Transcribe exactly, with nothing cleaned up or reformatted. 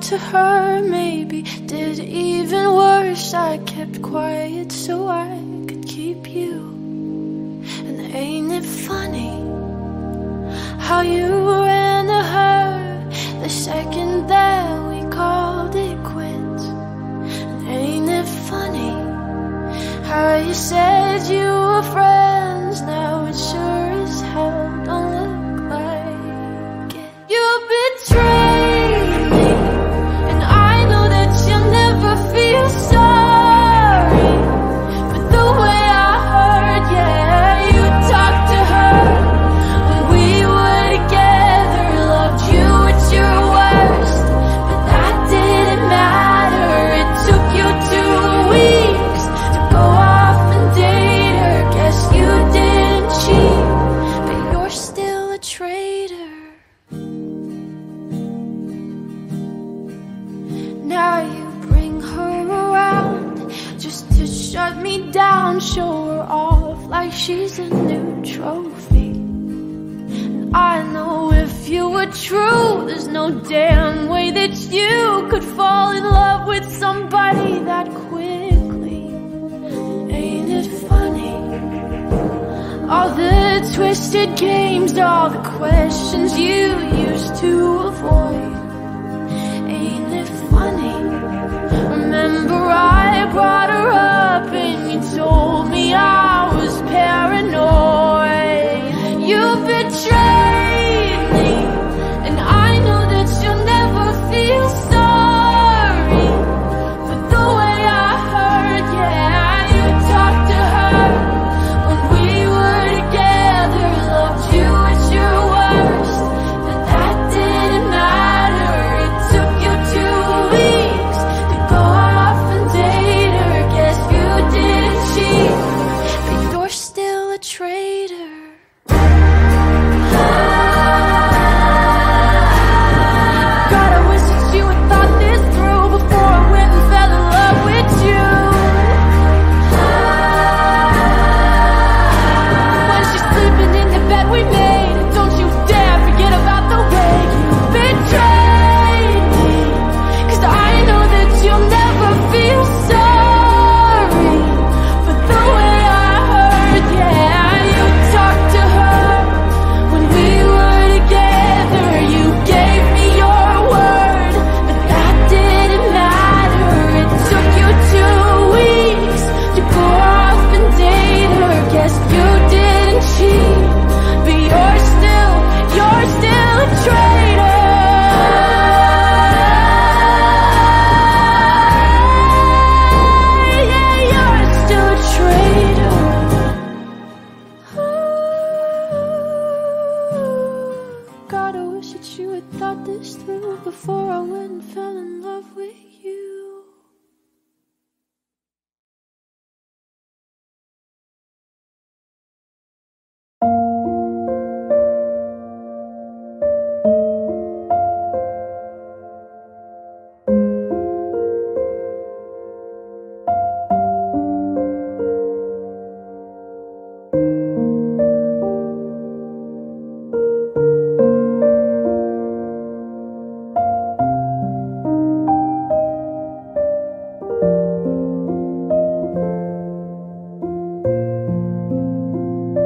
to her, maybe did even worse. I kept quiet so I could keep you. And ain't it funny how you ran to her the second that we called it quits? And ain't it funny how you said you were friends, now it sure as hell don't look like it. You betrayed me, and I know that you'll never feel sorry for the way I heard. Yeah, you talked to her when we were together, loved you at your worst, but that didn't matter. It took you two weeks to go off and date her. Guess you didn't cheat, but you're still a traitor. Now you bring her around just to shut me down, show her off like she's a new trophy. And I know if you were true, there's no damn way that you could fall in love with somebody that quickly. Ain't it funny, all the twisted games, all the questions you used to avoid?